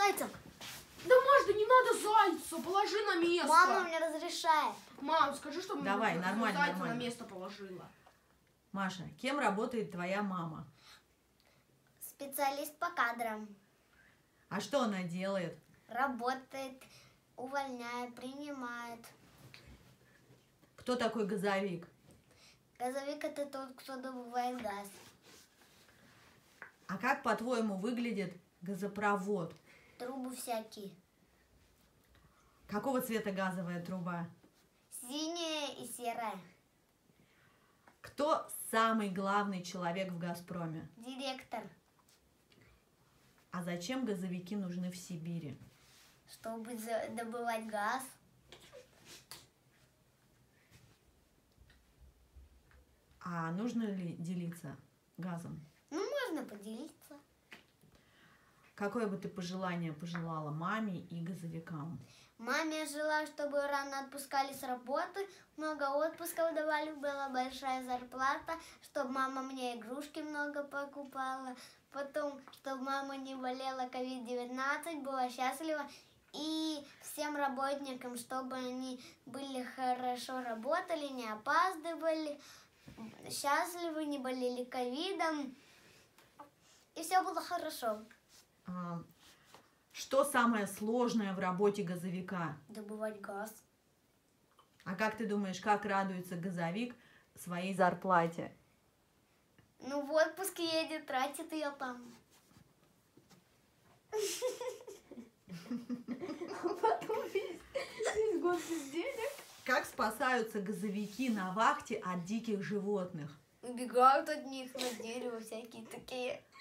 зайца. Да, Маш, да не надо зайца, положи на место. Мама мне разрешает. Мам, скажи, что Давай, мне нормально, зайца нормально. на место положила. Маша, кем работает твоя мама? Специалист по кадрам. А что она делает? Работает, увольняет, принимает. Кто такой газовик? Газовик — это тот, кто добывает газ. А как, по-твоему, выглядит газопровод? Трубы всякие. Какого цвета газовая труба? Синяя и серая. Кто самый главный человек в «Газпроме»? Директор. А зачем газовики нужны в Сибири? Чтобы добывать газ. А нужно ли делиться газом? Ну, можно поделиться. Какое бы ты пожелание пожелала маме и газовикам? Маме желаю, чтобы рано отпускали с работы, много отпусков давали, была большая зарплата, чтобы мама мне игрушки много покупала, потом, чтобы мама не болела COVID-19, была счастлива, и всем работникам, чтобы они были хорошо работали, не опаздывали, счастливы, не болели ковидом, и все было хорошо. Что самое сложное в работе газовика? Добывать газ. А как ты думаешь, как радуется газовик своей зарплате? Ну, в отпуск едет, тратит ее там. Потом весь год без денег. Как спасаются газовики на вахте от диких животных? Убегают от них на дерево всякие такие.